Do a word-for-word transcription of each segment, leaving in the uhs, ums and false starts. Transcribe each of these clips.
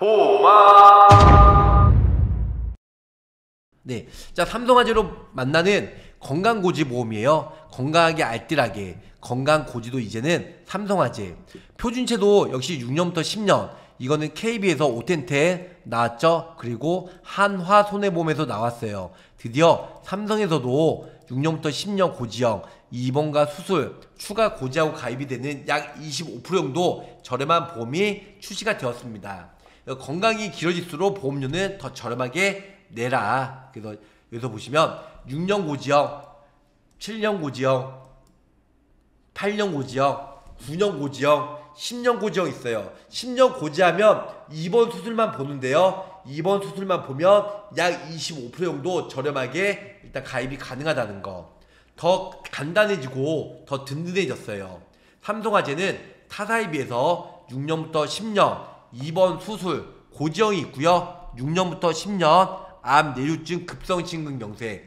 보마. 네, 자 삼성화재로 만나는 건강고지보험이에요. 건강하게 알뜰하게 건강고지도 이제는 삼성화재. 표준체도 역시 육 년부터 십 년. 이거는 케이비에서 오텐텐 나왔죠. 그리고 한화손해보험에서 나왔어요. 드디어 삼성에서도 육 년부터 십 년 고지형 입원과 수술 추가 고지하고 가입이 되는 약 이십오 퍼센트 정도 저렴한 보험이 출시가 되었습니다. 건강이 길어질수록 보험료는 더 저렴하게 내라. 그래서 여기서 보시면 육 년 고지형, 칠 년 고지형, 팔 년 고지형, 구 년 고지형, 십 년 고지형 있어요. 십 년 고지하면 입원 수술만 보는데요. 입원 수술만 보면 약 이십오 퍼센트 정도 저렴하게 일단 가입이 가능하다는 거. 더 간단해지고 더 든든해졌어요. 삼성화재는 타사에 비해서 육 년부터 십 년 입원 수술 고지형이 있고요. 육 년부터 십 년 암, 뇌졸중, 급성심근경색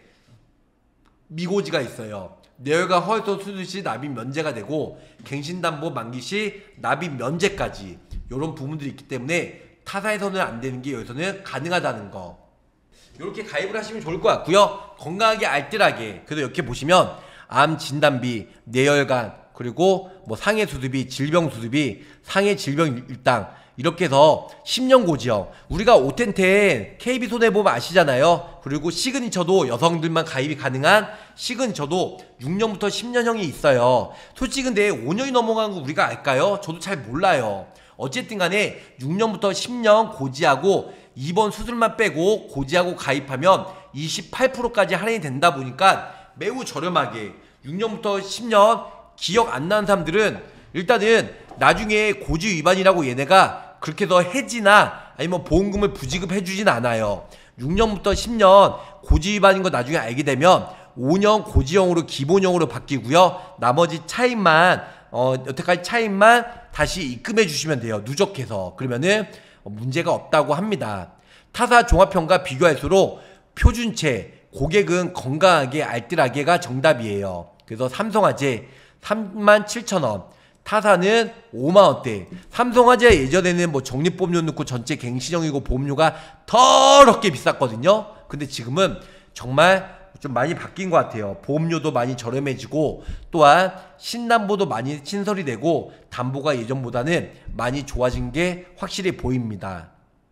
미고지가 있어요. 뇌혈관 허혈성 수술 시 납입 면제가 되고 갱신담보 만기 시 납입 면제까지 이런 부분들이 있기 때문에 타사에서는 안 되는 게 여기서는 가능하다는 거. 이렇게 가입을 하시면 좋을 것 같고요. 건강하게 알뜰하게. 그래도 이렇게 보시면 암 진단비, 뇌혈관, 그리고 뭐 상해 수술비, 질병 수술비, 상해 질병 일당 이렇게 해서 십 년 고지형. 우리가 오텐텐 케이비손해보험 아시잖아요. 그리고 시그니처도 여성들만 가입이 가능한 시그니처도 육 년부터 십 년형이 있어요. 솔직히 근데 오 년이 넘어간 거 우리가 알까요? 저도 잘 몰라요. 어쨌든 간에 육 년부터 십 년 고지하고 입원 수술만 빼고 고지하고 가입하면 이십팔 퍼센트까지 할인이 된다 보니까 매우 저렴하게 육 년부터 십 년 기억 안 나는 사람들은 일단은 나중에 고지 위반이라고 얘네가 그렇게 해서 해지나 아니면 보험금을 부지급해 주진 않아요. 육 년부터 십 년 고지 위반인 거 나중에 알게 되면 오 년 고지형으로 기본형으로 바뀌고요. 나머지 차임만 어 여태까지 차임만 다시 입금해 주시면 돼요. 누적해서. 그러면은 문제가 없다고 합니다. 타사 종합형과 비교할수록 표준체 고객은 건강하게 알뜰하게가 정답이에요. 그래서 삼성화재 삼만 칠천 원, 타사는 오만 원대. 삼성화재 예전에는 뭐 적립보험료 넣고 전체 갱신형이고 보험료가 더럽게 비쌌거든요. 근데 지금은 정말 좀 많이 바뀐 것 같아요. 보험료도 많이 저렴해지고 또한 신담보도 많이 신설이 되고 담보가 예전보다는 많이 좋아진 게 확실히 보입니다.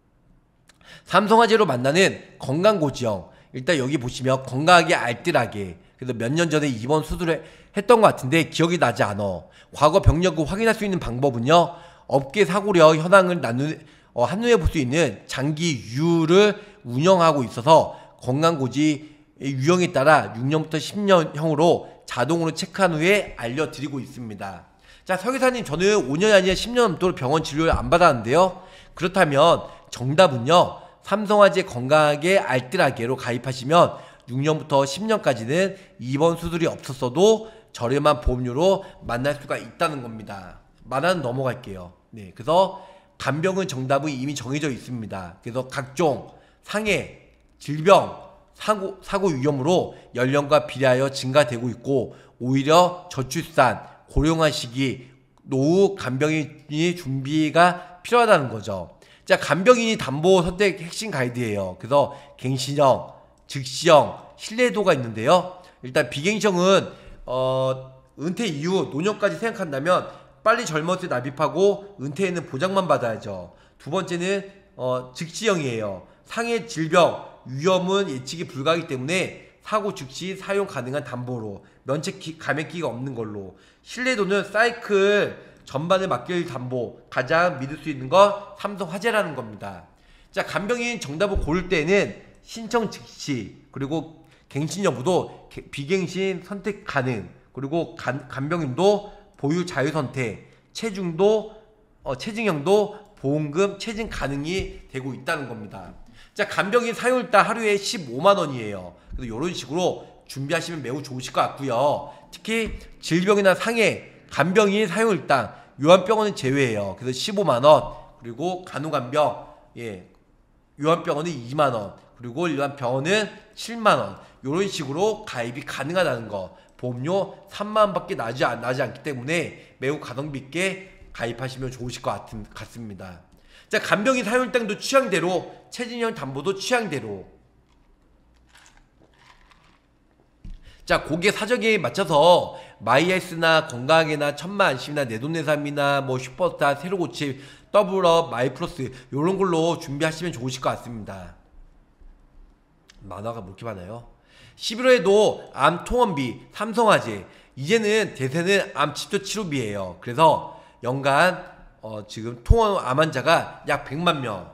삼성화재로 만나는 건강고지형. 일단 여기 보시면 건강하게 알뜰하게. 그래서 몇 년 전에 입원 수술을 했던 것 같은데 기억이 나지 않아. 과거 병력을 확인할 수 있는 방법은요. 업계 사고력 현황을 나누, 어, 한눈에 볼 수 있는 장기 유를 운영하고 있어서 건강고지 유형에 따라 육 년부터 십 년형으로 자동으로 체크한 후에 알려드리고 있습니다. 자, 설계사님, 저는 오 년이 아니라 십 년 넘도록 병원 진료를 안 받았는데요. 그렇다면 정답은요. 삼성화재 건강하게 알뜰하게로 가입하시면 육 년부터 십 년까지는 입원 수술이 없었어도 저렴한 보험료로 만날 수가 있다는 겁니다. 말하는 넘어갈게요. 네, 그래서 간병은 정답은 이미 정해져 있습니다. 그래서 각종 상해, 질병, 사고, 사고 위험으로 연령과 비례하여 증가되고 있고 오히려 저출산, 고령화 시기, 노후 간병인이 준비가 필요하다는 거죠. 자, 간병인이 담보 선택 핵심 가이드예요. 그래서 갱신형, 즉시형, 신뢰도가 있는데요. 일단 비갱신형은 어, 은퇴 이후 노년까지 생각한다면 빨리 젊었을 때 납입하고 은퇴에는 보장만 받아야죠. 두 번째는 어, 즉시형이에요. 상해 질병, 위험은 예측이 불가하기 때문에 사고 즉시 사용 가능한 담보로 면책 감액기가 없는 걸로. 신뢰도는 사이클 전반을 맡길 담보 가장 믿을 수 있는 건 삼성화재라는 겁니다. 자, 간병인 정답을 고를 때는 신청 즉시 그리고 갱신 여부도 비갱신 선택 가능 그리고 간, 간병인도 보유 자유 선택 체중도 어, 체증형도 보험금 체증 가능이 되고 있다는 겁니다. 자, 간병인 사용일당 하루에 십오만 원이에요. 그래서 이런 식으로 준비하시면 매우 좋으실 것 같고요. 특히 질병이나 상해 간병인 사용일당 요한병원은 제외해요. 그래서 십오만 원 그리고 간호간병 예 요한병원은 이만 원 그리고 일반 병원은 칠만 원 이런 식으로 가입이 가능하다는 거. 보험료 삼만 원밖에 나지, 나지 않기 때문에 매우 가성비 있게 가입하시면 좋으실 것 같은, 같습니다. 자, 간병인 사용일당도 취향대로, 최진영 담보도 취향대로. 자, 고객 사정에 맞춰서 마이헬스나 건강하게나 천만안심이나 내돈내산이나 뭐 슈퍼스타, 새로고침, 더블업, 마이플러스 요런 걸로 준비하시면 좋으실 것 같습니다. 만화가 뭐 이렇게 많아요? 십일월에도 암 통원비, 삼성화재, 이제는 대세는 암 집도 치료비예요. 그래서 연간 어 지금 통원 암 환자가 약 백만 명.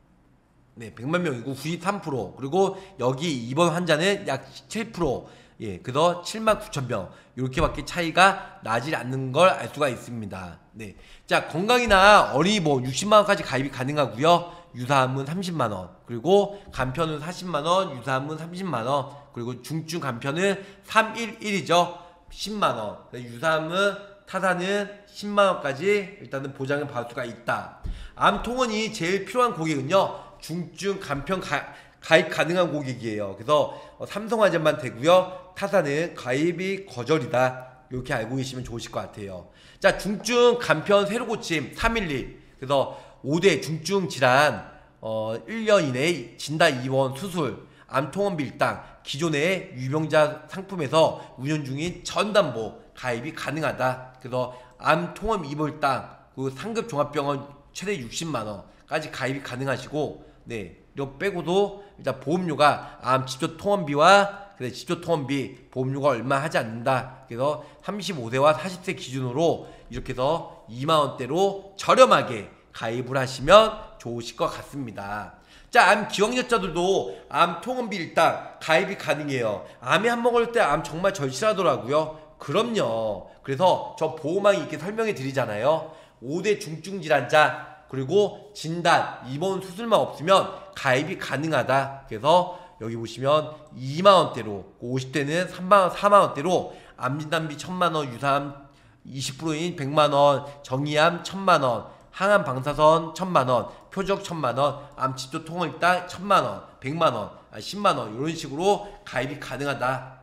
네, 백만 명이고 구십삼 퍼센트. 그리고 여기 입원 환자는 약 칠 퍼센트. 예, 그래서 칠만 구천 명. 이렇게밖에 차이가 나지 않는 걸 알 수가 있습니다. 네. 자, 건강이나 어린이 뭐 육십만 원까지 가입이 가능하고요. 유사암은 삼십만 원. 그리고 간편은 사십만 원, 유사암은 삼십만 원. 그리고 중증 간편은 삼백십일이죠. 십만 원. 유사암은 타사는 십만 원까지 일단은 보장을 받을 수가 있다. 암 통원이 제일 필요한 고객은요, 중증 간편 가, 가입 가능한 고객이에요. 그래서 어, 삼성화재만 되고요, 타사는 가입이 거절이다. 이렇게 알고 계시면 좋으실 것 같아요. 자, 중증 간편 새로고침 삼일일. 그래서 오 대 중증 질환 어, 일 년 이내에 진단 입원 수술, 암 통원비 일당, 기존의 유병자 상품에서 운영 중인 전담보 가입이 가능하다. 그래서 암 통원 입원일당, 그 상급 종합병원 최대 육십만 원까지 가입이 가능하시고, 네, 이거 빼고도 일단 보험료가 암 집조 통원비와 그래 집조 통원비 보험료가 얼마 하지 않는다. 그래서 삼십오 세와 사십 세 기준으로 이렇게 해서 이만 원대로 저렴하게 가입을 하시면 좋으실 것 같습니다. 자, 암 기억력자들도 암 통원비 일당 가입이 가능해요. 암에 한 번 걸릴 때 암 정말 절실하더라고요. 그럼요. 그래서 저 보호망이 이렇게 설명해 드리잖아요. 오 대 중증 질환자, 그리고 진단, 입원 수술만 없으면 가입이 가능하다. 그래서 여기 보시면 이만 원대로, 오십 대는 삼만 원, 사만 원대로 암진단비 천만 원, 유사암 이십 퍼센트인 백만 원, 정의암 천만 원, 항암 방사선 천만 원, 표적 천만 원, 암 집도 통원일당 천만 원, 백만 원, 아, 십만 원 이런 식으로 가입이 가능하다.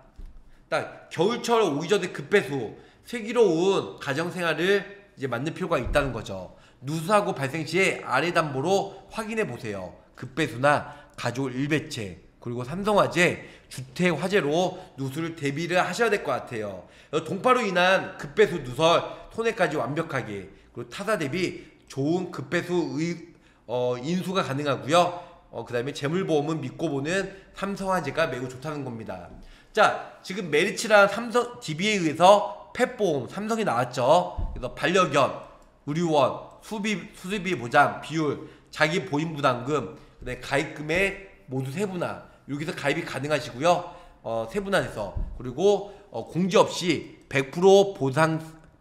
딱 겨울철 오기 전에 급배수, 슬기로운 가정생활을 이제 만들 필요가 있다는 거죠. 누수사고 발생 시에 아래 담보로 확인해 보세요. 급배수나 가족 일배체, 그리고 삼성화재, 주택 화재로 누수를 대비를 하셔야 될 것 같아요. 동파로 인한 급배수 누설 손해까지 완벽하게, 그리고 타사 대비 좋은 급배수 의, 어, 인수가 가능하고요. 어, 그 다음에 재물보험은 믿고 보는 삼성화재가 매우 좋다는 겁니다. 자, 지금 메리츠랑 삼성 디비에 의해서 펫보험 삼성이 나왔죠. 그래서 반려견, 의료원, 수비, 수수비 보장, 비율, 자기 보임 부담금, 그다음에 가입금액 모두 세분화, 여기서 가입이 가능하시고요. 어, 세분화해서, 그리고 어, 공지 없이 백 퍼센트 보상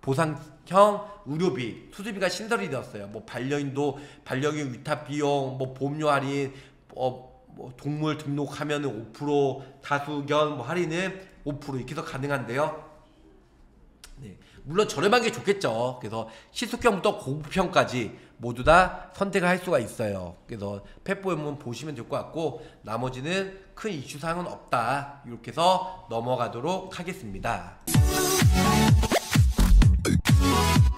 보상형 의료비, 수수비가 신설이 되었어요. 뭐 반려인도 반려견 위탁 비용, 뭐 보험료 할인, 어, 뭐 동물 등록하면은 오 퍼센트, 다수견 뭐 할인은 오 퍼센트 이렇게 해서 가능한데요. 네, 물론 저렴한 게 좋겠죠. 그래서 시속형부터 고급형까지 모두 다 선택을 할 수가 있어요. 그래서 펫보험은 보시면 될 것 같고, 나머지는 큰 이슈 사항은 없다. 이렇게 해서 넘어가도록 하겠습니다.